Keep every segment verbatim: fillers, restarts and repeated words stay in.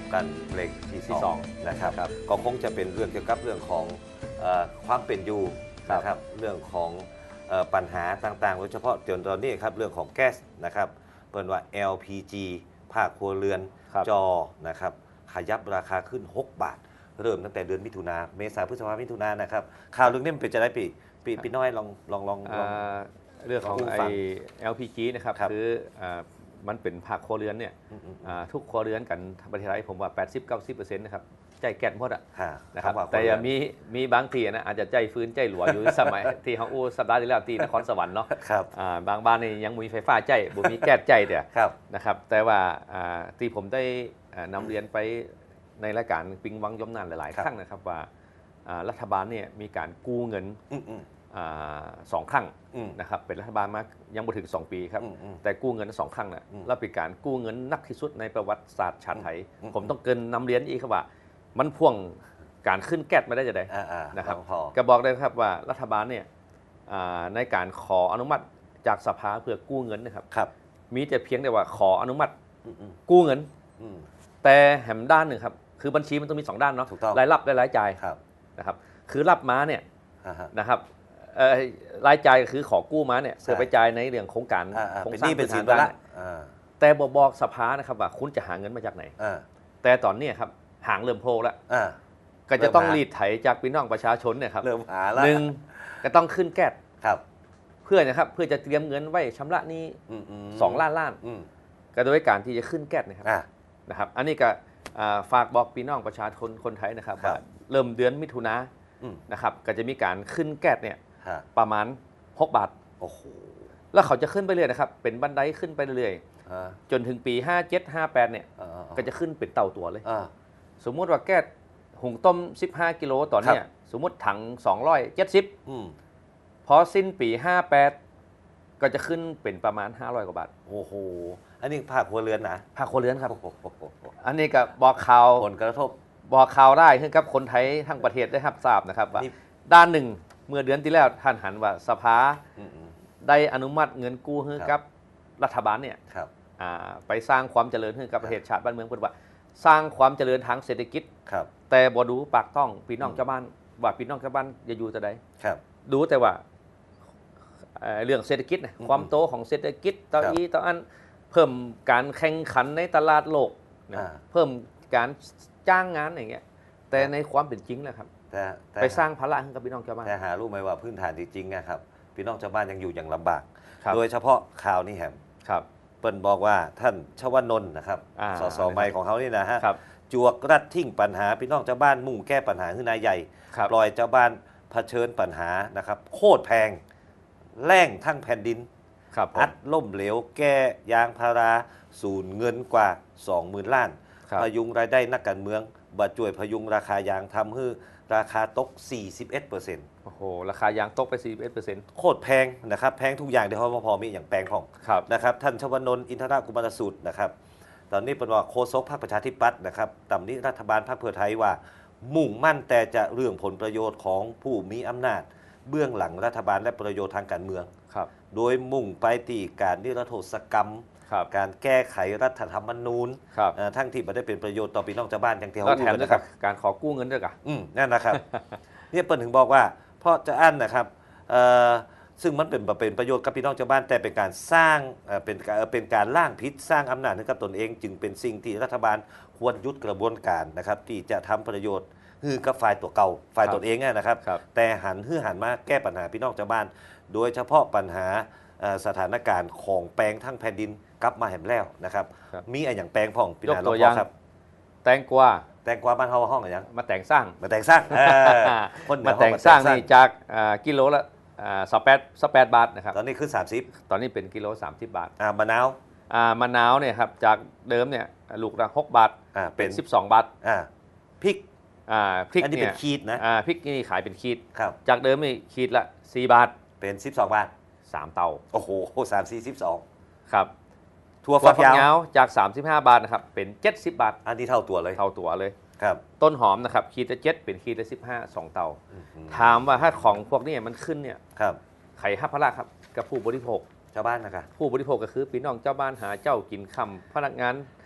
กันเบรกที่สองนะครับก็คงจะเป็นเรื่องเกี่ยวกับเรื่องของความเป็นอยู่นะครับเรื่องของปัญหาต่างๆโดยเฉพาะจนตอนนี้ครับเรื่องของแก๊สนะครับเปิดว่า แอล พี จี ภาคครัวเรือนจอนะครับขยับราคาขึ้นหกบาทเริ่มตั้งแต่เดือนมิถุนาเมษาพฤษภามิถุนานะครับข่าวเรื่องนี้มันเป็นจะได้ปีปีปีน้อยลองลองลองเรื่องของไอ แอล พี จี นะครับคือมันเป็นภาคครัวเรือนเนี่ยทุกครัวเรือนกันประเทศไทยผมว่า แปดสิบถึงเก้าสิบเปอร์เซ็นต์ นะครับใจแก๊สหมดอ่ะนะครับแต่ยังมีมีบางทีนะอาจจะใจฟื้นใจหลัวอยู่สมัยที่เขาอู้สัปดาห์ที่แล้วที่นครสวรรค์เนาะบางบ้านนี่ยังมีไฟฟ้าใจบ่มีแก๊สใจเดียวนะครับแต่ว่าที่ผมได้นำเรียนไปในรายการปิงวังยมนานหลายๆครั้งนะครับว่ารัฐบาลเนี่ยมีการกู้เงินสองครั้งนะครับเป็นรัฐบาลมายังไม่ถึงสองปีครับแต่กู้เงินสองครั้งนะแล้วเป็นการกู้เงินนักที่สุดในประวัติศาสตร์ชาติไทยผมต้องเกินนำเรียนอีกครับว่ามันพ่วงการขึ้นแก๊สมาได้จะได้นะครับก็บอกได้ครับว่ารัฐบาลเนี่ยในการขออนุมัติจากสภาเพื่อกู้เงินนะครับมีแต่เพียงแต่ว่าขออนุมัติกู้เงินแต่แหมด้านหนึ่งครับคือบัญชีมันต้องมีสองด้านเนาะรายรับและรายจ่ายนะครับคือรับมาเนี่ยนะครับรายจ่ายคือขอกู้มาเนี่ยเพื่อไปจ่ายในเรื่องโครงการโครงสร้างพื้นฐานบ้านแต่บอกสภานะครับว่าคุณจะหาเงินมาจากไหนแต่ตอนนี้ครับหางเริ่มโผล่แล้วก็จะต้องรีดไถจากพี่น้องประชาชนเนี่ยครับหนึ่งก็ต้องขึ้นแก๊สเพื่อนะครับเพื่อจะเตรียมเงินไว้ชำระนี้สองล้านล้านก็โดยการที่จะขึ้นแก๊สนะครับนะครับอันนี้ก็ฝากบอกพี่น้องประชาชนคนไทยนะครับว่าเริ่มเดือนมิถุนายนนะครับก็จะมีการขึ้นแก๊สเนี่ยประมาณหกบาทโอ้โหแล้วเขาจะขึ้นไปเรื่อยนะครับเป็นบันไดขึ้นไปเรื่อยจนถึงปีห้าเจ็ด ห้าแปดเนี่ยก็จะขึ้นเป็นเต่าตัวเลยสมมุติว่าแก๊สหุงต้มสิบห้ากิโลต่อเนี่ยสมมุติถังสองร้อยเจ็ดสิบพอสิ้นปีห้าแปดก็จะขึ้นเป็นประมาณห้าร้อยกว่าบาทโอ้โหอันนี้ภาคครัวเรือนนะภาคครัวเรือนครับอันนี้ก็บอกข่าวผลกระทบบอกข่าวได้ให้กับคนไทยทั้งประเทศได้รับทราบนะครับว่าด้านหนึ่งเมื่อเดือนที่แล้วท่านหันว่าสภาได้อนุมัติเงินกู้ให้กับรัฐบาลเนี่ยไปสร้างความเจริญให้กับประเทศชาติบ้านเมืองเพื่อว่าสร้างความเจริญทางเศรษฐกิจแต่บ่ดูปากต้องพี่น้องชาวบ้านว่าพี่น้องชาวบ้านจะอยู่จะได้ดูแต่ว่าเรื่องเศรษฐกิจความโตของเศรษฐกิจต่ออีต่ออันเพิ่มการแข่งขันในตลาดโลกเพิ่มการจ้างงานอย่างเงี้ยแต่ในความเป็นจริงนะครับไปสร้างภาระให้กับพี่น้องชาวบ้านแต่หารู้ไหมว่าพื้นฐานจริงๆนะครับพี่น้องชาวบ้านยังอยู่อย่างลำบากโดยเฉพาะข่าวนี้แฮมเปิ้ลบอกว่าท่านชวนนท์นะครับสสใหม่ของเขานี่นะฮะจวกรัดทิ้งปัญหาพี่น้องชาวบ้านมุ่งแก้ปัญหาขึ้นนายใหญ่ปล่อยชาวบ้านเผชิญปัญหานะครับโคตรแพงแร่งทั้งแผ่นดินอัดล่มเหลวแก้ยางพาราสูญเงินกว่า สองหมื่น ล้านพยุงรายได้นักการเมืองบาจ่วยพยุงราคายางทำให้ราคาตก สี่สิบเอ็ดเปอร์เซ็นต์โอ้โหราคายางตกไป สี่สิบเอ็ดเปอร์เซ็นต์โคตรแพงนะครับแพงทุกอย่างเดี๋ยวพอมีอย่างแพงของนะครับท่านชวนนท์อินทรกุมารสูตรนะครับตอนนี้เป็นว่าโฆษกพรรคประชาธิปัตย์นะครับตำหนิรัฐบาลพรรคเพื่อไทยว่ามุ่งมั่นแต่จะเรื่องผลประโยชน์ของผู้มีอำนาจเบื้องหลังรัฐบาลและประโยชน์ทางการเมืองโดยมุ่งไปที่การนิรโทษกรรมการแก้ไขรัฐธรรมนูญทั้งที่ไม่ได้เป็นประโยชน์ต่อพี่น้องชาวบ้านอย่างที่เขาพูดนะครับการขอกู้เงินด้วยกันนั่นนะครับนี่เปิ้ลถึงบอกว่าเพราะจะอั้นนะครับซึ่งมันเป็นเป็นประโยชน์กับพี่น้องชาวบ้านแต่เป็นการสร้างเป็นเป็นการล่างพิษสร้างอำนาจให้กับตนเองจึงเป็นสิ่งที่รัฐบาลควรยุติกระบวนการนะครับที่จะทำประโยชน์คือกับฝ่ายตัวเก่าฝ่ายตนเองนะครับแต่หันฮือหันมาแก้ปัญหาพี่น้องชาวบ้านโดยเฉพาะปัญหาสถานการณ์ของแปลงทั้งแผ่นดินกลับมาแหมแล้วนะครับมีอะไรอย่างแปลงพ่องพี่นาลองครับแตงกวาแตงกวาบ้านเฮาห้องอะไรอย่างมาแต่งสร้างมาแต่งสร้างมาแต่งสร้างนี่จากกิโลละสแปดสแปดบาทนะครับตอนนี้ขึ้นสามสิบตอนนี้เป็นกิโลสามสิบบาทมะนาวมะนาวเนี่ยครับจากเดิมเนี่ยลูกละหกบาทเป็นสิบสองบาทพริกพริกอันนี้เป็นขีดนะพริกนี่ขายเป็นขีดจากเดิมนี่ขีดละสี่บาทเป็นสิบสองบาทสามเตาโอ้โหสาม สี่ สิบสองครับถั่วฝักยาวจากสามสิบห้าบาทนะครับเป็นเจ็ดสิบบาทอันนี้เท่าตัวเลยเท่าตัวเลยครับต้นหอมนะครับขีดละเจ็ดเป็นขีดละสิบห้า สองเตาถามว่าถ้าของพวกนี้มันขึ้นเนี่ยครับไข่ห้าพระราครับกับผู้บริโภคชาวบ้านนะครับผู้บริโภคก็คือพี่น้องเจ้าบ้านหาเจ้ากินคำพนักงาน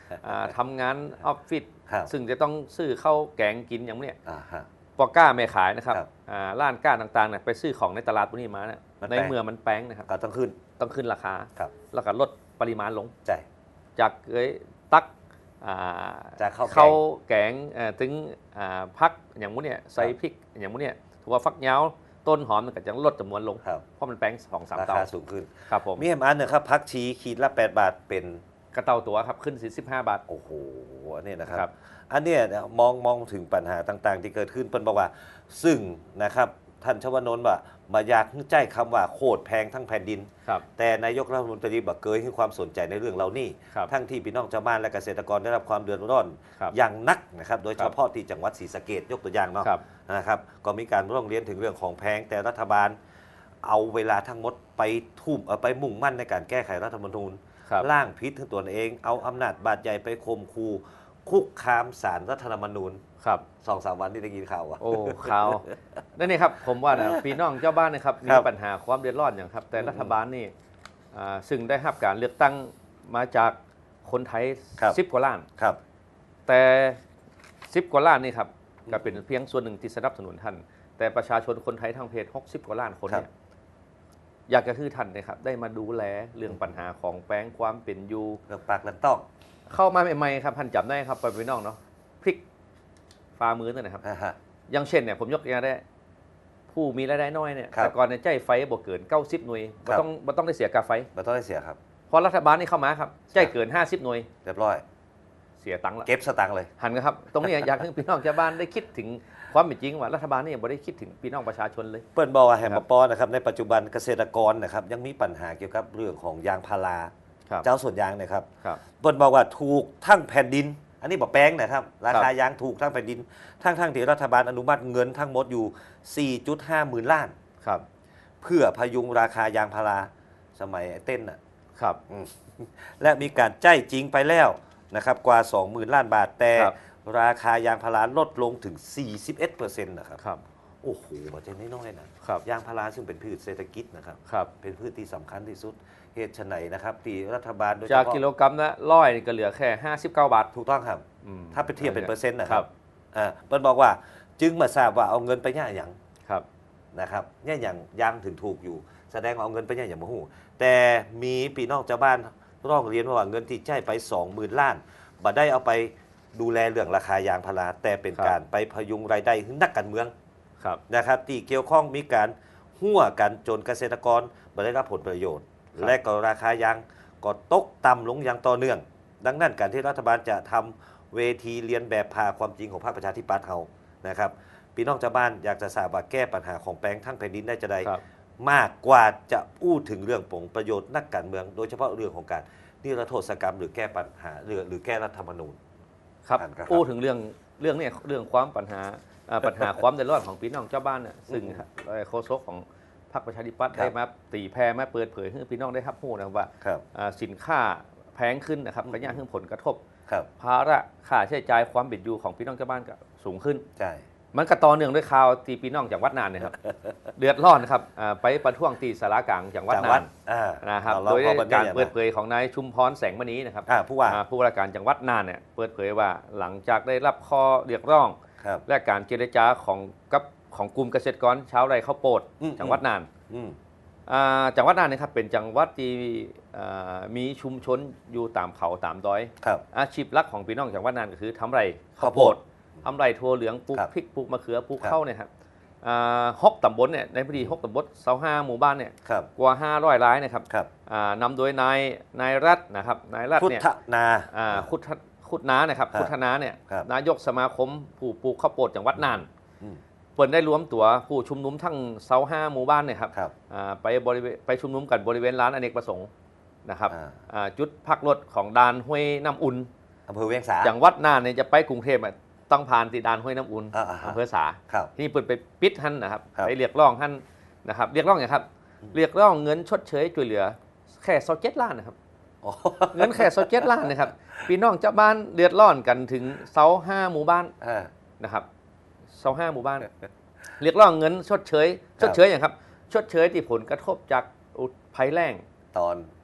ทำงานออฟฟิศครับซึ่งจะต้องซื้อข้าวแกงกินอย่างเนี้ยอ่าฮะปอก้าไม่ขายนะครับครับอ่าร้านก้าต่างๆเนี่ยไปซื้อของในตลาดพวกนี้มาเนี่ยมันในแพงเมืองมันแป้งนะครับก็ต้องขึ้นต้องขึ้นราคาครับแล้วก็ลดปริมาณลงใช่จากเอ้ยตักอ่าจากข้าวแกงข้าวแกงเอ่อถึงอ่าพักอย่างมุ้นเนี่ยใส่พริกอย่างมุ้นเนี่ยถั่วฟักยาวต้นหอมมันก็จะลดจำนวนลงครับเพราะมันแป้งสองสามราเตาคาสูงขึ้นครับผมมีอันหนึ่งครับพักชีขีดละแปดบาทเป็นกระเตาตัวครับขึ้นสิบห้าบาทโอ้โหอันนี้นะครับครับอันเนี้ยมองมองถึงปัญหาต่างๆ ที่เกิดขึ้นเปิ้นบอกว่า ซึ่งนะครับท่านชวนนท์ว่ามาอยากใจคำว่าโคตรแพงทั้งแผ่นดินครับแต่นายกรัฐมนตรีบอกเกยให้ความสนใจในเรื่องเหล่านี้ครับทั้งที่พี่น้องชาวบ้านและเกษตรกรได้รับความเดือดร้อนครับอย่างนักนะครับโดยคเฉรับพาะที่จังหวัดศรีสะเกษยกตัวอย่างเนาะครับนะครับก็มีการร้องเรียนถึงเรื่องของแพงแต่รัฐบาลเอาเวลาทั้งหมดไปทุ่มเอาไปมุ่งมั่นในการแก้ไขรัฐธรรมนูญครับร่างพิษถึงตัวเอง เอาอำนาจบาดใหญ่ไปข่มขู่คุกคามศาลรัฐธรรมนูญครับสองสามวันที่ได้กินข่าวอะโอ้ข่าวนั่นนี่ครับผมว่านะพี่น้องเจ้าบ้านนะครับครัมีบปัญหาความเดือดร้อนอย่างครับ แต่อืมรัฐบาลนี่อ่าซึ่งได้รับการเลือกตั้งมาจากคนไทยครับสิบกว่าล้านครับแต่สิบกว่าล้านนี่ครับก็เป็นเพียงส่วนหนึ่งที่สนับสนุนท่าน แต่ประชาชนคนไทยทั้งประเทศหกสิบกว่าล้านคนเนี่ยอยากจะคือท่านนะครับได้มาดูแลเรื่องปัญหาของแป้งความเป็นอยู่เรื่องปากเรื่องต้องเข้ามาใหม่ๆครับท่านจำได้ครับไปพี่น้องเนาะพริกฟ้ามือนั่นนะครับอ่าฮะอย่างเช่นเนี่ยผมยกตัวอย่างได้ผู้มีรายได้น้อยเนี่ยครับแต่ก่อนเนี่ยใจไฟบ่เกินเก้าสิบหน่วยครับ่บต้องบ่ต้องได้เสียกาไฟไม่ต้องได้เสียครับพอรัฐบาลนี่เข้ามาครับใจเกินห้าสิบหน่วยเรียบร้อยเสียตังค์ละเก็บสตังค์เลยหันกันครับตรงนี้อยากให้พี่น้องชาวบ้านได้คิดถึงความเป็นจริงว่ารัฐบาลนี่บ่ได้คิดถึงพี่น้องประชาชนเลยเปิ้ลบอกว่าแฮมครับปอนะครับในปัจจุบันเกษตรกรนะครับยังมีปัญหาเกี่ยวกับเรื่องของยางพาราครับเจ้าสวนยางเนะครับครับเปิ้ลบอกว่าถูกทั้งแผ่นดิน อันนี้บอกแป้งนะครับราครัคาบยางถูกทั้งแผ่นดิน ทั้งทั้งที่รัฐบาลอนุมัติเงินทั้งหมดอยู่ สี่จุดห้า หมื่นล้านครับเพื่อพยุงราคายางพาราสมัยไอ้เต้นน่ะครับอืมและมีการจ่ายจริงไปแล้วนะครับกว่า สองหมื่น ล้านบาท แต่ครับราคายางพาราลดลงถึง สี่สิบเอ็ดเปอร์เซ็นต์ นะครับครับโอ้โหมันจะน้อยๆนะครับ ยางพาราซึ่งเป็นพืชเศรษฐกิจนะครับครับเป็นพืชที่สำคัญที่สุดเหตุไฉนนะครับที่รัฐบาลโดยเฉจากพาะกิโลกรัมละร้อยนี่ก็เหลือแค่ห้าสิบเก้าบาทถูกต้องครับอืมถ้าไปเทียบเป็นเปอร์เซ็นต์นะคครัรับบ อ่าเปิ้ลบอกว่าจึงมาทราบว่าเอาเงินไปย่าอย่างครับนะครับย่าอย่างยางถึงถูกอยู่ แสดงว่าเอาเงินไปย่าอย่างมหูแต่มีพี่น้องชาวบ้านร้องเรียนว่าเงินที่จ่ายไป สองหมื่น ล้านบ่ได้เอาไปดูแลเรื่องราคายางพาราแต่เป็นครับการไปพยุงรายได้ให้นักการเมืองครับนะครับที่เกี่ยวข้องมีการหัวกันจนเกษตรกรบ่ได้รับผลประโยชน์ครับและก็ราคายางก็ตกต่ำลงอย่างต่อเนื่อง ดังนั้นการที่รัฐบาลจะทำเวทีเรียนแบบพาความจริงของพรรคประชาธิปัตย์เรานะครับพี่น้องชาวบ้านอยากจะทราบว่าแก้ปัญหาของแปลงทั้งแผ่นดินได้จะได้ครับมากกว่าจะพูดถึงเรื่องผลประโยชน์นักการเมือง โดยเฉพาะเรื่องของการนิรโทษกรรมหรือแก้ปัญหาหรือหรือแก้รัฐธรรมนูญครับอ่านครับพูดถึงเรื่องเรื่องเนี่ยเรื่องความปัญหาอ่าปัญหาความเดือดร้อนของพี่น้องเจ้าบ้านเนี่ยซึ่งอืมเอ่อโฆษกของพรรคประชาธิปัตย์ครับได้มาตีแพร่มาเปิดเผยให้พี่น้องได้รับรู้นะครับว่าครับอ่าสินค้าแพงขึ้นนะครับอืมก็ย่างขึ้นผลกระทบครับภาระค่าใช้จ่ายความเป็นอยู่ของพี่น้องเจ้าบ้านก็สูงขึ้นใช่มันก็ต่อเนื่องด้วยข่าวตีพี่น้องจากวัดนานเนี่ยครับ เดือดร้อนครับอ่าไปประท้วงตีสารากลางจากวัดจากนาวัดนอ่านะครับเาโดยพอบรรการยยเปิดเผยของนายชุมพรแสงมณีนะครับอ่าผู้ว่าอ่าผู้ว่าราชการจังหวัดน่านเนี่ยเปิดเผยว่าหลังจากได้รับข้อเรียกร้องครับและการเจรจาของกับของกลุ่มเกษตรกรชาวไร่ข้าวโพดอืมจังหวัดน่านอืมอ่าจังหวัดน่านนะครับเป็นจังหวัดที่อ่ามีชุมชนอยู่ตามเขาตามดอยครับอาชีพหลักของพี่น้องจังหวัดน่านก็คือทำไร่ข้าวโพดทำไร่ถั่วเหลืองปลูกครับพริกปลูกมะเขือปลูกครับข้าวเนี่ยครับอ่าหกตำบลเนี่ยในพื้นที่หกตำบลเสาห้าหมู่บ้านเนี่ยครับกว่าห้าร้อยรายนะครับครับอ่านำโดยนายนายรัฐนะครับนายรัฐพุทเนี่ยธนาอ่าคุดคุดน้านะครับครับคุดนาเนี่ยครับนายกสมาคมผู้ปลูกข้าวโพดจังหวัดน่านอืมเปิดได้รวมตัวผู้ชุมนุมทั้งเสาห้าหมู่บ้านเนี่ยครับครับอ่าไปบริเวณไปชุมนุมกันบริเวณร้านอเนกประสงค์นะครับอ่าอ่าจุดพักรถของดานห้วยน้ำอุ่นอำเภอเวียงสาจังหวัดน่านเนี่ยจะไปกรุงเทพอ่ะต้องผ่านที่ดานห้วยน้ำอุ่นอ่าอ่าฮะอำเภอสาครับที่นี่เปิดไปปิดท่านนะครับครับไปเรียกร้องท่านนะครับเรียกร้องอย่างครับอืมเรียกร้องเงินชดเชยช่วยเหลือแค่สองเจ็ดล้านนะครับอ๋อเงินแค่สองเจ็ดล้านนะครับพี่น้องเจ้าบ้านเดือดร้อนกันถึงเสาห้าหมู่บ้านอ่านะครับเสาห้าหมู่บ้าน เรียกร้องเงินชดเชยครัชบดเชยอย่างครับ ชดเชยที่ผลกระทบจากอุภัยแล้งตอน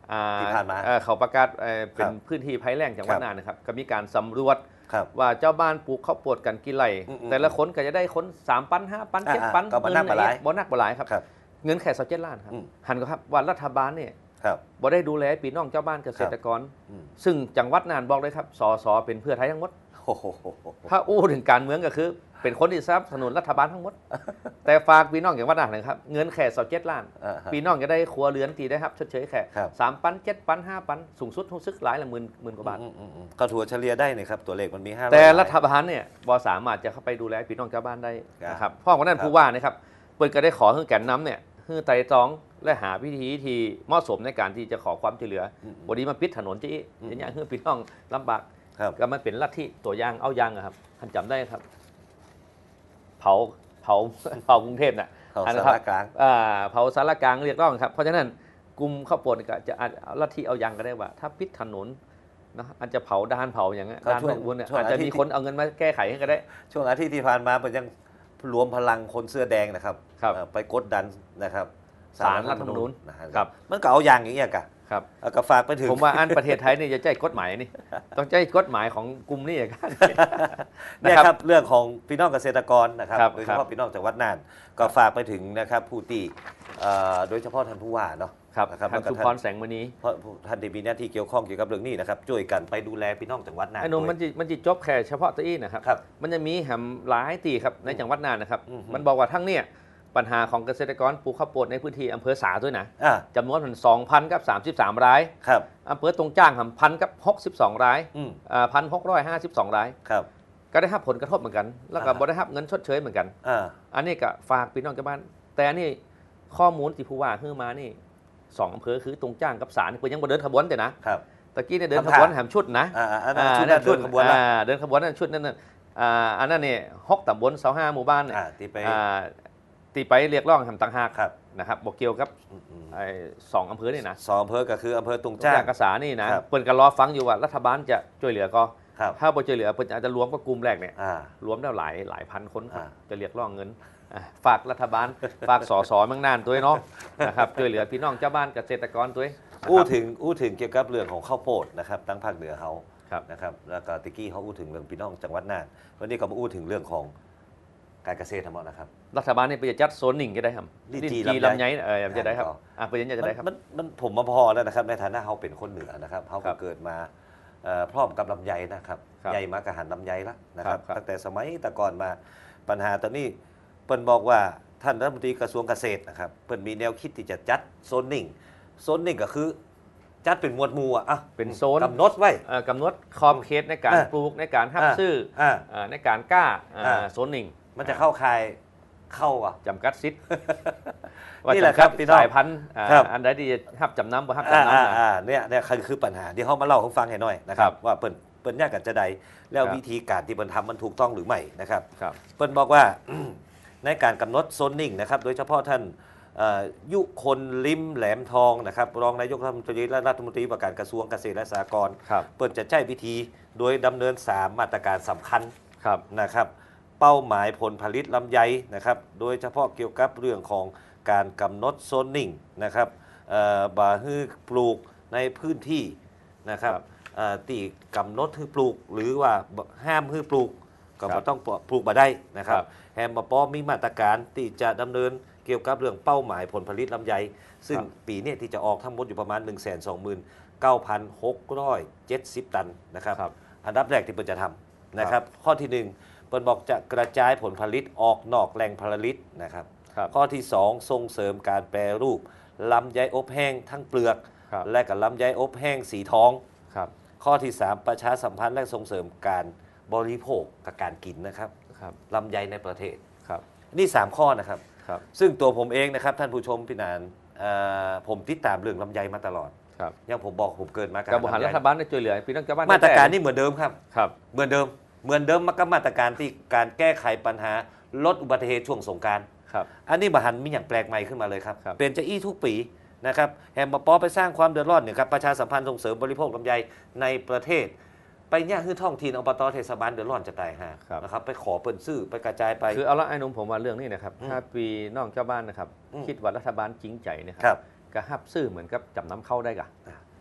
ที่ผ่านมาเขาประกาศเป็นพื้นที่ภัยแล้งจังหวัดน่านนะครับก็มีการสำรวจว่าเจ้าบ้านปลูกข้าวโพดกันกี่ไร่แต่ละคนก็จะได้คนสามปันห้าปันเจ็ดปันเงินบ่นักบ่นักบ่หลายครับเงินแค่สิบเจ็ดล้านครับหันก็ครับว่ารัฐบาลเนี่ยบ่ได้ดูแลพี่น้องเจ้าบ้านเกษตรกรซึ่งจังหวัดน่านบอกเลยครับสสเป็นเพื่อไทยทั้งหมดถ้าอู้ถึงการเมืองก็คือเป็นคนที่สนับสนุนรัฐบาลทั้งหมดแต่ฝากพี่น้องอย่างว่าน่านนะครับเงินแค่สิบเจ็ดล้านพี่น้องจะได้ครัวเรือนตีได้ครับชดเชยแค่สามปันเจ็ดปันห้าปันสูงสุดทุกซึกหลายละหมื่นหมื่นกว่าบาทก็ถัวเฉลี่ยได้นะครับตัวเลขมันมีห้าแต่รัฐบาลเนี่ยบ่สามารถจะเข้าไปดูแลพี่น้องชาวบ้านได้นะครับเพราะว่านั้นผู้ว่านะครับเปิดก็ได้ขอให้แก่นนำเนี่ยให้ไต่ตรองและหาวิธีที่เหมาะสมในการที่จะขอความช่วยเหลือวันนี้มาปิดถนนจี้อย่างเงี้ยให้พี่น้องลำบากก็มันเป็นลัทธิตัวอย่างเอายางครับท่านจำได้ครับเผาเผาเผากรุงเทพน่ะเผาสารกลางเผาสารกลางเรียกร้องครับเพราะฉะนั้นกลุ่มข้าวโพดก็จะลัทธิเอายังก็ได้ว่าถ้าปิดถนนนะอาจจะเผาด้านเผาอย่างเงี้ยด้านพวกวุ้นเนี่ยอาจจะมีคนเอาเงินมาแก้ไขให้ก็ได้ช่วงอาทิตย์ที่ผ่านมาเป็นยังรวมพลังคนเสื้อแดงนะครับไปกดดันนะครับศาลรัฐธรรมนูญครับมันก็เอาอย่างอย่างเงี้ยกันครับก็ฝากไปถึงผมว่าอันประเทศไทยนี่จะใช้กฎหมายนี่ต้องใช้กฎหมายของกลุ่มนี้กันนี่ครับเรื่องของพี่น้องเกษตรกรนะครับโดยเฉพาะพี่น้องจังหวัดน่านก็ฝากไปถึงนะครับผู้ที่โดยเฉพาะท่านผู้ว่าเนาะครับท่านสุพรแสงมณีเพราะท่านที่มีหน้าที่เกี่ยวข้องเกี่ยวกับเรื่องนี้นะครับช่วยกันไปดูแลพี่น้องจังหวัดน่านไอ้นมมันจะมันจะจบแค่เฉพาะตัวอี้นะครับมันจะมีแหมหลายตีครับในจังหวัดน่านนะครับมันบอกว่าทั้งเนี่ยปัญหาของเกษตรกรปลูกข้าวโพดในพื้นที่อำเภอสาด้วยนะจำนวนถึงสองพันกับสามสิบสามรายอำเภอตรงจ้างทำพันกับหกสิบสองรายพันหกร้อยห้าสิบสองรายก็ได้รับผลกระทบเหมือนกันแล้วก็บ่ได้รับเงินชดเชยเหมือนกันอันนี้ก็ฝากพี่น้องชาวบ้านแต่นี่ข้อมูลที่ผู้ว่าขึ้นมานี่สองอำเภอคือตรงจ้างกับสานี่เพิ่นยังบ่เดินขบวนแต่นะตะกี้เนี่ยเดินขบวนแหมชุดนะชุดนั้นชุดขบวนเดินขบวนนั่นชุดนั่นอันนั้นเนี่ยหกตำบลเสาห้าหมู่บ้านเนี่ยตีไปเรียกร้องทำต่างหากนะครับบอกเกี่ยวกับสองอำเภอนี่นะสองอำเภอก็คืออำเภอตรงจ้างกษานี่นะเปิดกันรอฟังอยู่ว่ารัฐบาลจะช่วยเหลือก็ถ้าบ่ช่วยเหลือเปิดอาจจะรวมกับกลุ่มแรกเนี่ยรวมแล้วหลายหลายพันคนจะเรียกร้องเงินฝากรัฐบาลฝากสสเมืองน่านตัวเนาะนะครับช่วยเหลือพี่น้องเจ้าบ้านเกษตรกรตัวอู้ถึงอู้ถึงเกี่ยวกับเรื่องของข้าวโพดนะครับตั้งภาคเหนือเขานะครับแล้วก็ตะกี้เขาอู้ถึงเรื่องพี่น้องจังหวัดน่านวันนี้ก็มาอู้ถึงเรื่องของการเกษตรทั้งหมดนะครับรัฐบาลนี่ไปจัดโซนนิ่งจะได้ครับนี่จีลำไยเออจะได้ครับอ่ะไปยันจะได้ครับมันมันผมมาพอแล้วนะครับในฐานะเขาเป็นคนเหนือนะครับเขาเกิดมาพร้อมกับลำไยนะครับใหญ่มากระหันลำไยแล้วนะครับตั้งแต่สมัยแต่ก่อนมาปัญหาตอนนี้เปิ้นบอกว่าท่านรัฐมนตรีกระทรวงเกษตรนะครับเปิ้นมีแนวคิดที่จะจัดโซนนิ่งโซนนิ่งก็คือจัดเป็นหมวดหมู่อ่ะเป็นโซนกำหนดไว้กำหนดขอบเขตในการปลูกในการทับซื้อในการกล้าโซนนิ่งมันจะเข้าข่ายเข้าอ่ะจำกัดสิทธิ์นี่แหละครับสายพันธุ์อันใดที่ทับจำนำบ่ทับจำนำนะเนี่ยเนี่ยคือปัญหาที่เขามาเล่าให้ฟังให้หน่อยนะครับว่าเปิ้นเปิ้นยากกันจะใดแล้ววิธีการที่เปิ้นทำมันถูกต้องหรือไม่นะครับเปิ้นบอกว่าในการกำหนดโซนนิ่งนะครับโดยเฉพาะท่านยุคนลิมแหลมทองนะครับรองนายกรัฐมนตรีและรัฐมนตรีว่าการกระทรวงเกษตรและสหกรณ์เปิ้นจะใช้วิธีโดยดำเนินสามมาตรการสำคัญนะครับเป้าหมายผลผลิตลำไยนะครับโดยเฉพาะเกี่ยวกับเรื่องของการกำหนดโซนนิ่งนะครับบ่าฮื้อปลูกในพื้นที่นะครับตีกำหนดฮื้อปลูกหรือว่าห้ามฮื้อปลูกก็บ่ต้องปลูกบ่ได้นะครับแฮมบ่ป้อมีมาตรการที่จะดำเนินเกี่ยวกับเรื่องเป้าหมายผลผลิตลำไยซึ่งปีนี้ที่จะออกทั้งหมดอยู่ประมาณ หนึ่งแสนสองหมื่นเก้าพันหกร้อยเจ็ดสิบ ตันนะครับอันดับแรกที่เปิ้นจะทำนะครับข้อที่หนึ่งเปิ้นบอกจะกระจายผลผลิตออกนอกแหล่งผลิตนะครับข้อที่สองส่งเสริมการแปรรูปลำไยอบแห้งทั้งเปลือกและกับลำไยอบแห้งสีทองข้อที่สามประชาสัมพันธ์และส่งเสริมการบริโภคกับการกินนะครับลำไยในประเทศนี่สามข้อนะครับซึ่งตัวผมเองนะครับท่านผู้ชมพี่นานผมติดตามเรื่องลำไยมาตลอดอย่างผมบอกผมเกิดมาการบริหารรัฐบาลได้ช่วยเหลือพี่น้องชาวบ้านมาตรการนี่เหมือนเดิมครับเหมือนเดิมเหมือนเดิมมันก็มาตรการที่การแก้ไขปัญหาลดอุบัติเหตุช่วงสงกรานต์อันนี้บหันมีอย่างแปลกใหม่ขึ้นมาเลยครับเป็นจะอี้ทุกปีนะครับแฮมมาป้อไปสร้างความเดือดร้อนเนี่ยครับประชาสัมพันธ์ส่งเสริมบริโภคลำไยในประเทศไปเนี่ยคือท้องถิ่นอบตเทศบาลเดือดร้อนจะตายฮะนะครับไปขอเปิดซื้อไปกระจายไปคือเอาละไอ้นุ่มผมว่าเรื่องนี้นะครับถ้าปีน้องเจ้าบ้านนะครับคิดว่ารัฐบาลจริงใจนะครับก็ฮับซื้อเหมือนกับจำนำเข้าได้กะ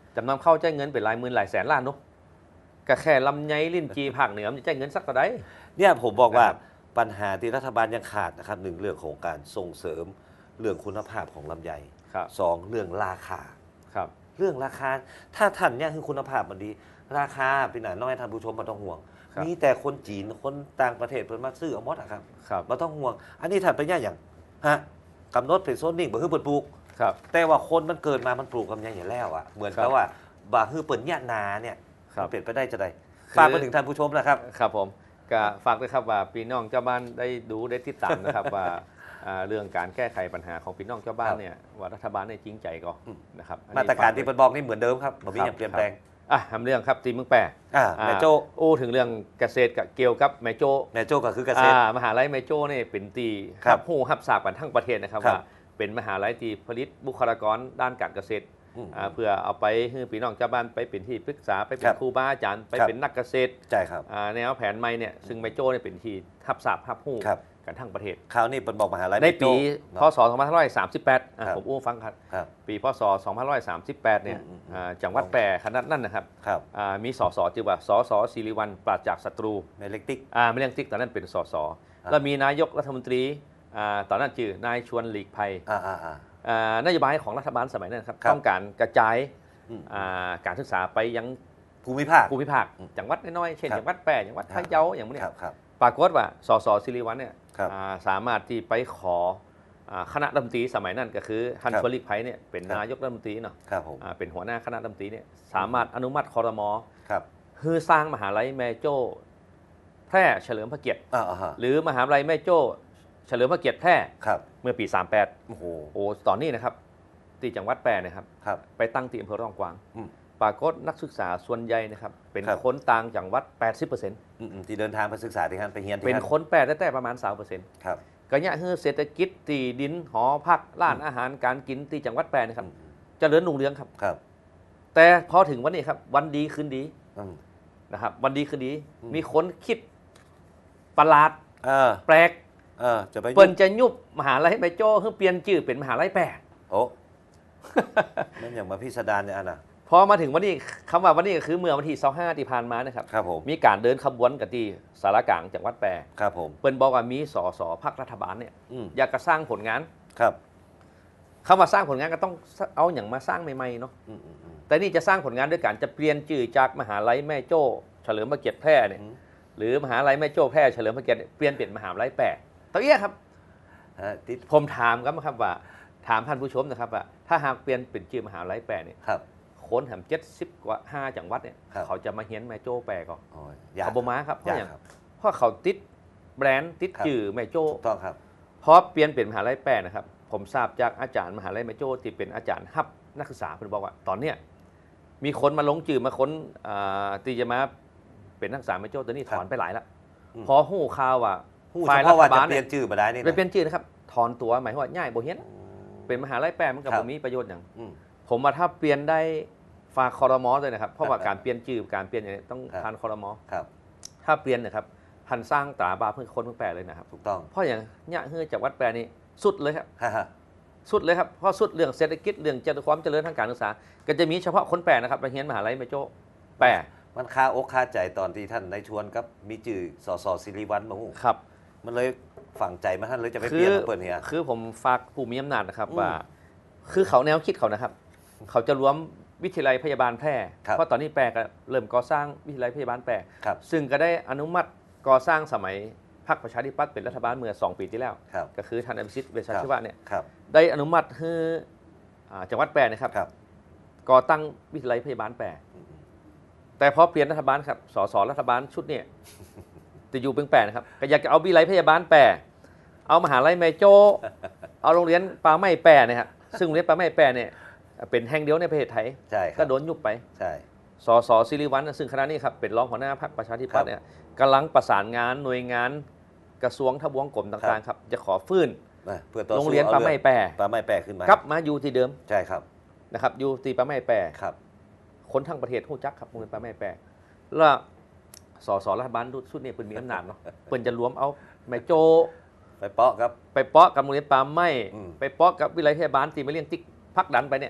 จำนำเข้าใจเงินเป็นหลายหมื่นหลายแสนล้านเนาะก็แค่ลำไยลิ้นจีภาคเหนือมันจะใจเงินสักต่อใดเนี่ยผมบอกว่าปัญหาที่รัฐบาลยังขาดนะครับหนึ่งเรื่องของการส่งเสริมเรื่องคุณภาพของลำไยสองเรื่องราคาครับเรื่องราคาถ้าท่านเนี่ยคือคุณภาพมันดีราคาเป็นหนาน้อยท่านผู้ชมไม่ต้องห่วงมีแต่คนจีนคนต่างประเทศเพิ่นมาซื้อเอาหมดอะครับไม่ต้องห่วงอันนี้ท่านไปย่าอย่างฮะกำหนดเป็นโซนนิ่งบ่คือเปิดปลูกแต่ว่าคนมันเกิดมามันปลูกลำไยอย่างแล้วอ่ะเหมือนกับว่าบ่คือเปิดเนี่ยนาเนี่ยมันเป็นไปได้จะได้ฝากไปถึงท่านผู้ชมนะครับครับผมก็ฝากด้วยครับว่าพี่น้องเจ้าบ้านได้ดูได้ติดตามนะครับว่าเรื่องการแก้ไขปัญหาของพี่น้องเจ้าบ้านเนี่ยว่ารัฐบาลได้จริงใจก็นะครับมาตรการที่เป็นบอกนี่เหมือนเดิมครับไม่มีอย่างเปลี่ยนแปลงอ่ะทำเรื่องครับตีมึงแปรแม่โจ้โอ้ถึงเรื่องเกษตรกับเกี่ยวกับแม่โจ้แม่โจ้ก็คือเกษตรมหาลัยแม่โจ้เนี่ยเป็นตีครับหูฮับสากกันทั้งประเทศนะครับว่าเป็นมหาลัยที่ผลิตบุคลากรด้านการเกษตรเพื่อเอาไปให้พี่น้องชาวบ้านไปเป็นที่ปรึกษาไปเป็นครูบาอาจารย์ไปเป็นนักเกษตรใช่ครับแนวแผนใหม่เนี่ยซึ่งแม่โจ้เนี่ยเป็นที่ทับสาบทับหูกันทั้งประเทศคราวนี้เป็นบอกมหาลัยในปีพศสองพันห้าร้อยสามสิบแปดผมอู้ฟังครับปีพศสองพันห้าร้อยสามสิบแปดเนี่ยจังหวัดแปรขนาดนั้นนะครับมีสสชื่อว่าสสศิริวัลย์ปราศจากศัตรูไม่เล็กติ๊กไม่เล็กติ๊กตอนนั้นเป็นสสแล้วมีนายกรัฐมนตรีตอนนั้นชื่อนายชวนหลีกภัยนโยบายของรัฐบาลสมัยนั้นครับต้องการกระจายการศึกษาไปยังภูมิภาคภูมิภาคจังหวัดน้อยๆเช่นจังหวัดแปรจังหวัดพะเยาอย่างนี้ปรากฏว่าสสศิริวัลย์เนี่ยสามารถที่ไปขอคณะรัฐมนตรีสมัยนั้นก็คือท่านชวนหลีกภัยเนี่ยเป็นนายกรัฐมนตรีเนาะเป็นหัวหน้าคณะรัฐมนตรีเนี่ยสามารถอนุมัติครม.คือสร้างมหาลัยแม่โจ้แพร่เฉลิมพระเกียรติหรือมหาวิทยาลัยแม่โจ้เฉลิมพระเกียรติแพร่เมื่อปีสามสิบแปดโอ้โหโอ้ตอนนี้นะครับที่จังหวัดแปรนะครับไปตั้งที่อำเภอร่องกวางปรากฏนักศึกษาส่วนใหญ่นะครับเป็นคนต่างจังหวัด แปดสิบเปอร์เซ็นต์ที่เดินทางไปศึกษาที่นั่นไปเรียนที่นั่นเป็นคนแปรแต่ประมาณ สามเปอร์เซ็นต์ ครับก็เนี่ยคือเศรษฐกิจที่ดินหอพักร้านอาหารการกินที่จังหวัดแปรนะครับเจริญรุ่งเรืองครับแต่พอถึงวันนี้ครับวันดีคืนดีนะครับวันดีคืนดีมีคนคิดประหลาดแปลกเปิ้นจะยุบมหาลัยแม่โจ้เพื่อเปลี่ยนชื่อเป็นมหาลัยแปรโอ้นั่นอย่างมาพิสดารเนี่ยอันน่ะพอมาถึงวันนี้คำว่าวันนี้ก็คือเมื่อวันที่ยี่สิบห้าที่ผ่านมานะครับครับผมมีการเดินขบวนกันที่สารกลางจังหวัดแปรครับผมเปิ้นบอกว่ามีสสพรรครัฐบาลเนี่ยอยากจะสร้างผลงานครับคำว่าสร้างผลงานก็ต้องเอาอย่างมาสร้างใหม่ๆเนาะแต่นี่จะสร้างผลงานด้วยการจะเปลี่ยนชื่อจากมหาลัยแม่โจ้เฉลิมพระเกียรติแพร่เนี่ยหรือมหาลัยแม่โจ้แพร่เฉลิมพระเกียรติเปลี่ยนเป็นมหาลัยแปรตัวเอี้ยครับผมถามครับว่าถามท่านผู้ชมนะครับว่าถ้าหากเปลี่ยนเป็นชื่อมหาลัยแปรเนี่ยคนแถมเจ็ดสิบกว่าห้าจังหวัดเนี่ยเขาจะมาเฮียนแม่โจ้แปรก่อนเขาบ่มาครับเพราะอย่างเพราะเขาติดแบรนด์ติดชื่อแม่โจ้ต้องครับพอเปลี่ยนเป็นมหาลัยแปรนะครับผมทราบจากอาจารย์มหาลัยแม่โจ้ที่เป็นอาจารย์ฮับนักศึกษาเพิ่นบอกว่าตอนเนี้ยมีคนมาลงชื่อมาค้นตีจะมาเป็นนักศึกษาแม่โจ้ตัวนี้ถอนไปหลายแล้วพอหู้ข่าวว่าฝ่ายรัฐบาลเปลี่ยนชื่อมาได้นี่เปลี่ยนชื่อนะครับถอนตัวหมายว่าง่ายบ่เฮียนเป็นมหาลัยแปรมันกับบ่มีประโยชน์อย่างผมว่าถ้าเปลี่ยนได้ฝากครม.เลยนะครับเพราะว่าการเปลี่ยนชื่อการเปลี่ยนอย่างนี้ต้องผ่านครม.ถ้าเปลี่ยนนะครับพันสร้างตราบาเพื่อคนเพิ่งแปลเลยนะครับถูกต้องเพราะอย่างเนี่ยเฮือจากวัดแปลนี่สุดเลยครับสุดเลยครับเพราะสุดเรื่องเศรษฐกิจเรื่องเจริญความเจริญทางการศึกษาก็จะมีเฉพาะคนแปลนะครับไปเรียนมหาลัยแม่โจ้แปลมันคาอกคาใจตอนที่ท่านนายชวนกับมีจื่อสสศิริวัลย์มาหูครับมันเลยฝังใจมาท่านเลยจะไปเปลี่ยนเปิดเนี่ยคือผมฝากผู้มีอำนาจนะครับว่าคือเขาแนวคิดเขานะครับเขาจะรวมวิทยาลัยพยาบาลแพร่เพราะตอนนี้แปรก็เริ่มก่อสร้างวิทยาลัยพยาบาลแพร่ซึ่งก็ได้อนุมัติก่อสร้างสมัยพรรคประชาธิปัตย์เป็นรัฐบาลเมื่อสองปีที่แล้วก็คือท่านอภิสิทธิ์เวชชาชีวะเนี่ยได้อนุมัติให้จังหวัดแปรนะครับก่อตั้งวิทยาลัยพยาบาลแปรแต่พอเปลี่ยนรัฐบาลครับสสรัฐบาลชุดนี้จะอยู่เป็นแปรนะครับก็อยากจะเอาวิทยาลัยพยาบาลแปรเอามหาลัยแม่โจ้เอาโรงเรียนป่าไม้แปรเนี่ยครับซึ่งโรงเรียนป่าไม้แปรเนี่ยเป็นแห่งเดียวในประเทศไทยก็โดนยุบไปใช่สสศิริวัลย์ซึ่งคณะนี้ครับเป็นรองหัวหน้าพรรคประชาธิปัตย์เนี่ยกำลังประสานงานหน่วยงานกระทรวงทบวงกรมต่างๆครับจะขอฟื้นโรงเรียนป่าไม้แปรป่าไม้แปรขึ้นมากลับมาอยู่ที่เดิมใช่ครับนะครับอยู่ที่ป่าไม้แปรครับคนทั้งประเทศรู้จักครับโรงเรียนป่าไม้แปรแล้วสสรัฐบาลชุดนี้เป็นมีอำนาจเนาะเพิ่นจะรวมเอาแม่โจ้ไปเปาะครับไปเปาะกับโรงเรียนป่าไม้ไปเปาะกับวิทยาลัยพยาบาลที่มาเลี้ยงติ๊กพักดันไปเนี่ยเอา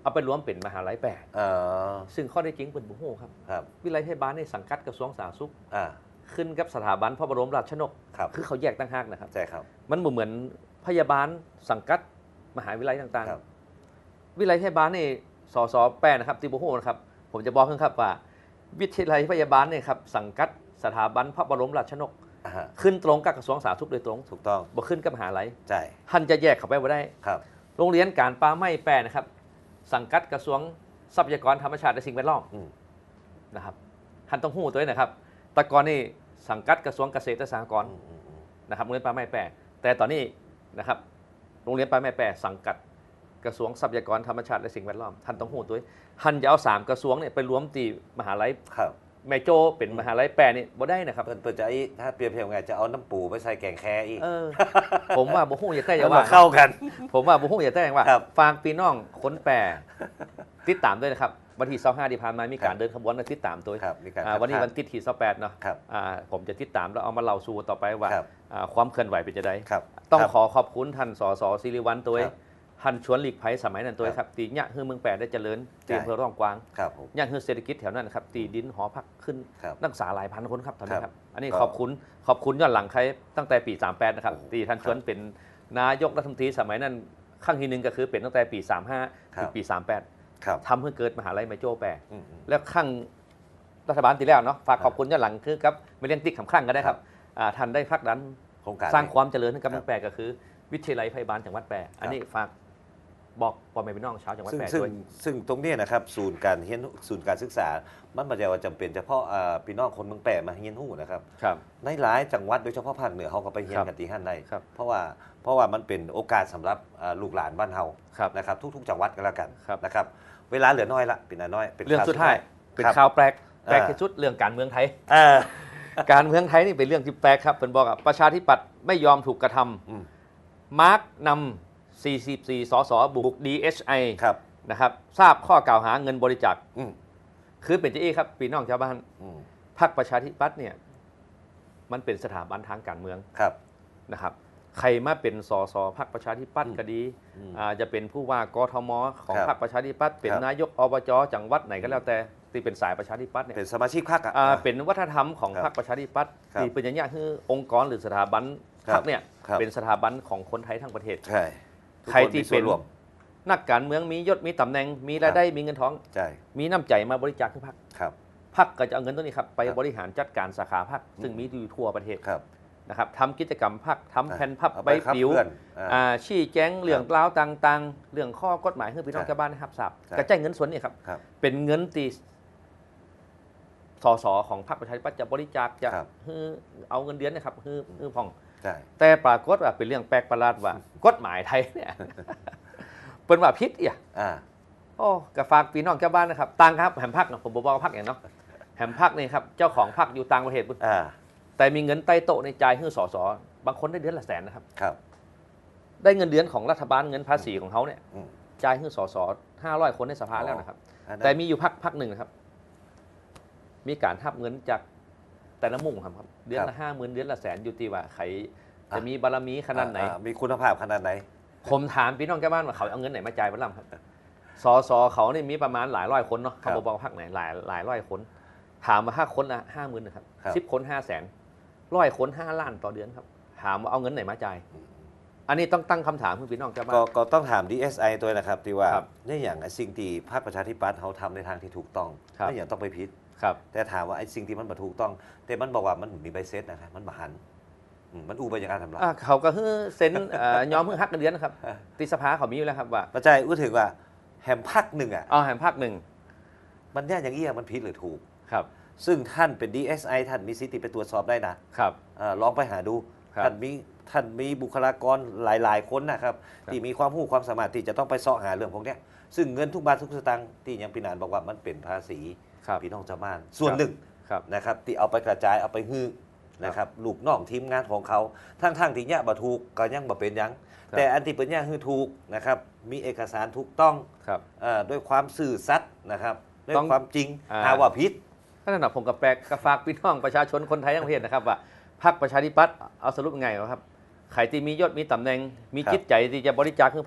เอาไปรวมเป็นมหาลัยแปดเอ่อซึ่งข้อได้จริงเป็นบุหูครับครับวิไลเทศบาลในสังกัดกระทรวงสาธารณสุขอ่าขึ้นกับสถาบันพระบรมราชชนกครับคือเขาแยกต่างหากนะครับใช่ครับมันบ่เหมือนพยาบาลสังกัดมหาวิทยาลัยต่างครับๆ วิไลเทศบาลนี่สสแปดนะครับที่บุหูนะครับผมจะบอกเพิ่งครับว่าวิทยาลัยพยาบาลเนี่ยครับสังกัดสถาบันพระบรมราชชนกอ่าฮะขึ้นตรงกับกระทรวงสาธารณสุขโดยตรงถูกต้องบ่ขึ้นกับมหาลัยใช่ท่านจะแยกเข้าไปบ่ได้ครับโรงเรียนการป่าไม้แปรนะครับสังกัดกระทรวงทรัพยากรธรรมชาติและสิ่งแวดล้อมอืมนะครับท่านต้องหู้ตัวนี้นะครับแต่ก่อนนี่สังกัดกระทรวงเกษตรและสหกรณ์อืมอืมอืมนะครับโรงเรียนป่าไม้แปรแต่ตอนนี้นะครับโรงเรียนป่าไม้แปรสังกัดกระทรวงทรัพยากรธรรมชาติและสิ่งแวดล้อมท่านต้องหู้ตัวนี้ท่านจะเอาสามกระทรวงเนี่ยไปรวมตีมหาลัยครับแม่โจเป็นมหาลัยแปรนี่บ่ได้นะครับเปิดเปิดจะไอ้ถ้าเปรียบเทียบไงจะเอาน้ำปูไปใส่แกงแค่อีกเออผมว่าบ่ฮู้อย่าแต่อแล้ย่าวมาว่าเข้ากันผมว่าบ่ฮู้อย่าแต่อย่างว่าครับฝากพี่น้องคนแปรติดตามด้วยนะครับวันที่ยี่สิบห้าที่ผ่านมามีการเดินขบวนมาติดตามตัวครับมีการอ่าวันนี้คัดวันที่ที่ยี่สิบแปดเนาะครับอ่าผมจะติดตามแล้วเอามาเล่าสู่ต่อไปว่าครับอ่าความเคลื่อนไหวเป็นจะไดครับต้องครับขอขอบคุณท่านสสศิริวัลย์ตัวครับท่านชวนหลีกภัยสมัยนั้นตัวครับครับตีเนี่ยคือเมืองแปรได้เจริญตีใช่อำเภอร่องกวางครับผมย่างคือเศรษฐกิจแถวนั้นนะครับตีดินหอพักขึ้นครับนักศึกษาหลายพันคนครับตอนนี้คครัรับ บอันนี้ก็ขอบคุณขอบคุณย้อนหลังใครตั้งแต่ปีสามแปดนะครับโอ้ตีท่านชวนเป็นนายกรัฐมนตรีสมัยนั้นข้างที่หนึ่งก็คือเป็นตั้งแต่ปีสามห้าครับถึงปีสามแปดครับทำให้เกิดมหาลัยไมโจ้แปรอืมอืมแล้วข้างรัฐบาลตีแล้วเนาะฝากขอบคุณย้อนหลังคือกับไม่เลี้ยงติ๊กขำครั่งก็ได้ครับอ่าท่านได้ผลักดันโครงการสร้างนี้ความเจริญให้กับครับเมืองแปรก็คือ วิทยาลัยพยาบาลจังหวัดแปรอันนี้ฝากบอกพ่อแม่พี่น้องชาวจังหวัดซึ่งแปรซึ่งด้วยซึ่งตรงเนี้ยนะครับศูนย์การเรียนศูนย์การศึกษา มันไม่ใช่ว่าจำเป็นเฉพาะอ่าพี่น้องคนเมืองแปะมาเรียนรู้นะครับครับในหลายจังหวัดโดยเฉพาะภาคเหนือเขาก็ไปเรียนครับกันที่ฮั่นได้ครับเพราะว่าเพราะว่ามันเป็นโอกาสสำหรับอ่าลูกหลานบ้านเฮาครับนะครับทุกๆจังหวัดก็แล้วกันครับนะครับเวลาเหลือน้อยละเป็นน้อยเป็นเรื่องข่วสุดท้ายเป็นครับข่าวแปลกแปลกอ่าที่สุดเรื่องการเมืองไทยเออการเมืองไทยนี่เป็นเรื่องที่แปลกครับเป็นบอกว่าประชาธิปัตย์ไม่ยอมถูกกระทอืมำมาร์กนำสี่สิบสี่สสบุก ดี เอช ไอครับนะครับทราบข้อกล่าวหาเงินบริจาคอืมคือเป็นเจ้าเอ้ครับพี่น้องชาวบ้านอืมพรรคประชาธิปัตย์เนี่ยมันเป็นสถาบันทางการเมืองครับนะครับใครมาเป็นสสพรรคประชาธิปัตย์อืมก็ดีอืมอ่าจะเป็นผู้ว่ากทมของครับพรรคประชาธิปัตย์เป็นครับนายกอบจจังหวัดไหนก็แล้วแต่ที่เป็นสายประชาธิปัตย์เนี่ยเป็นสมาชิกพรรคอ่ะอ่าเป็นวัฒนธรรมของครับพรรคประชาธิปัตย์ครับที่เป็นอย่างนี้คือองค์กรหรือสถาบันครับพรรคเนี่ยครับเป็นสถาบันของคนไทยทั้งประเทศใช่ทุกใครนที่มีส่เป็วน ร่วมนักการเมืองมียศมีตำแหน่ง มีรายได้มีเงินทองใช่มีน้ำใจมาบริจาคให้พรรคครับพรรคก็จะเอาเงินตัวนี้ครับไปครับบริหารจัดการสาขาพรรคซึ่งมีอยู่ทั่วประเทศครับนะครับทำกิจกรรมพรรคทำแผ่นพับเอาใบขับปลิวเคลื่อนอ่าอ่าชี้แจงเรื่องครับกล่าวต่างๆ เรื่องข้อกฎหมายให้พี่น้องใช่ชาวบ้านนะครับทราบใช่กระจายเงินส่วนนี้ครับครับเป็นเงินตีสสของพรรคประชาธิปัตย์จะบริจาคจะครับฮือเอาเงินเดือนเนะครับฮือฮือพองใช่แต่ปรากฏว่าเป็นเรื่องแปลกประหลาดว่ากฎหมายไทยเนี่ย เป็นว่าพิษอ่ะอ่าโอ้กระฝากพี่น้องชาวบ้านนะครับต่างครับแหมพักเนาะผมบอกว่าพักอย่างเนาะแหมพักนี่ครับเจ้าของพักอยู่ต่างประเทศปุ๊บอ่าแต่มีเงินใต้โต๊ะในจ่ายให้สสบางคนได้เดือนละแสนนะครับครับได้เงินเดือนของรัฐบาลเงินภาษีของเขาเนี่ยอืมจ่ายให้สสห้าร้อยคนในสภาแล้วนะครับอันนั้นแต่มีอยู่พักพักหนึ่งนะครับ มีการทับเงินจากแต่ละมุมครับครับ เดือนละห้าหมื่นเดือนละแสนอยู่ที่ว่าใครจะมีบารมีขนาดไหนอ่มีคุณภาพขนาดไหนผมถามพี่น้องชาวบ้านว่าเขาเอาเงินไหนมาจ่ายบ้างครับสอสอเขาเนี่ยมีประมาณหลายร้อยคนเนาะครัเขาบบอกว่าพักไหนหลายหลายร้อยคน ถามว่าห้าคนละห้าหมื่นนะครับครับสิบคนห้าแสนร้อยคนห้าล้านต่อเดือนครับ ถามว่าเอาเงินไหนมาจ่าย อันนี้ต้องตั้งคำถามเพื่อพี่น้องชาวบ้านก็ก็ต้องถาม ดี เอส ไอ ตัวนะครับที่ว่าครับเนี่ยอย่างไอ้สิ่งที่พรรคประชาธิปัตย์เขาทำในทางที่ถูกต้องครับไม่อย่างต้องไปพิษครับแต่ถามว่าไอ้สิ่งที่มันบ่ถูกต้อง แต่มันบอกว่ามันมีใบเซตนะครับมันบ่หันอืมมันอูไปอย่างการทำลายอ่ะเขาก็คือเซ็นเอ่อยอมเพื่อฮักเงินเดือนนะครับติสภาเขามีอยู่แล้วครับว่าปัจจัยอู้ถึงว่าแฮมพักหนึ่งอ่ะเอาแห่งภาคหนึ่งมันเนี่ยอย่างเงี้ยมันผิดหรือถูกครับซึ่งท่านเป็น ดี เอส ไอ ท่านมีสิทธิไปตรวจสอบได้นะครับ เอ่อลองไปหาดูครับท่านมีท่านมีบุคลากรหลาย ๆ คนนะครับครับที่มีความรู้ความสามารถที่จะต้องไปเสาะหาเรื่องพวกเนี้ยซึ่งเงินทุกบาททุกสตางค์ที่ยังปีนานบอกว่ามันเป็นภาษีครับพี่น้องชาวบ้านส่วนหนึ่งครับนะครับที่เอาไปกระจายเอาไปฮื้อนะครับลูกน้องทีมงานของเขาทั้งๆที่เนี่ยบ่ถูกก็ยังบ่เป็นหยังครับแต่อันที่เป็นเนี่ยคือถูกนะครับมีเอกสารถูกต้องครับเอ่อด้วยความซื่อสัตย์นะครับด้วยต้องความจริงอ่าหาว่าพิษก็นั่นนะผมกับแปลกกฝากพี่น้องประชาชนคนไทยทั้งประเทศนะครับว่าพรรคประชาธิปัตย์เอาสรุปยังไงวะครับใครที่มียศมีตำแหน่ง มีครับจิตใจที่จะบริจาคคือพรรค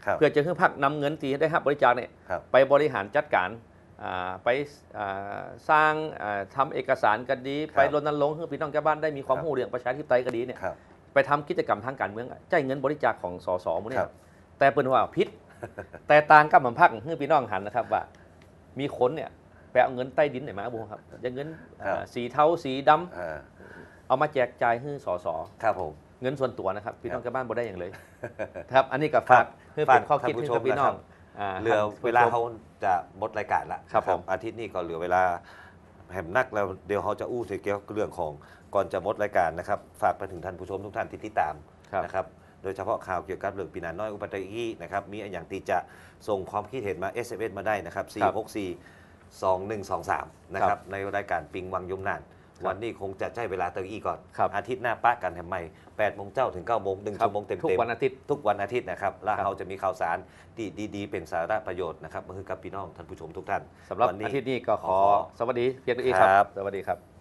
เพื่อจะให้พรรคนำเงินที่ได้รับบริจาคเนี่ยไปบริหารจัดการไปสร้างทำเอกสารกันดีไปรณรงค์ให้พี่น้องชาวบ้านได้มีความรู้เรื่องประชาธิปไตยก็ดีเนี่ยไปทำกิจกรรมทางการเมืองจ่ายเงินบริจาคของสสมื้อนี้แต่เป็นว่าพิษแต่ต่างกับมันพักให้พี่น้องหันนะครับว่ามีคนเนี่ยไปเอาเงินใต้ดินไหนมาบุครับอย่างเงินสีเทาสีดำเอามาแจกจ่ายให้สสครับผมเงินส่วนตัวนะครับพี่น้องชาวบ้านบ่ได้อย่างเลยครับอันนี้ก็ฝากเพื่อเป็นข้อคิดให้กับพี่น้องเหลือเวลาเขาจะหมดรายการละครับอาทิตย์นี้ก็เหลือเวลาแหมนักแล้วเดี๋ยวเขาจะอู้เกี่ยวกับเรื่องของก่อนจะหมดรายการนะครับฝากไปถึงท่านผู้ชมทุกท่านที่ติดตามนะครับโดยเฉพาะข่าวเกี่ยวกับเรื่องปีนาน้อยอุปัตยีนะครับมีอย่างที่จะส่งความคิดเห็นมา เอส เอ็ม เอส มาได้นะครับสี่ หก สี่ สอง หนึ่ง สอง สามนะครับในรายการปิงวังยมนานวันนี้คงจะใช้เวลาเตอีก่อนอาทิตย์หน้าป้ากันแถมใหม่แปดโมงเจ้าถึงเก้าโมงหนึ่งชั่วโมงเต็มๆทุกวันอาทิตย์ทุกวันอาทิตย์นะครับแล้วเราจะมีข่าวสารที่ดีๆเป็นสาระประโยชน์นะครับมาคือกับพี่น้องท่านผู้ชมทุกท่านสำหรับอาทิตย์นี้ก็ขอสวัสดีเพียงตัวเองครับสวัสดีครับ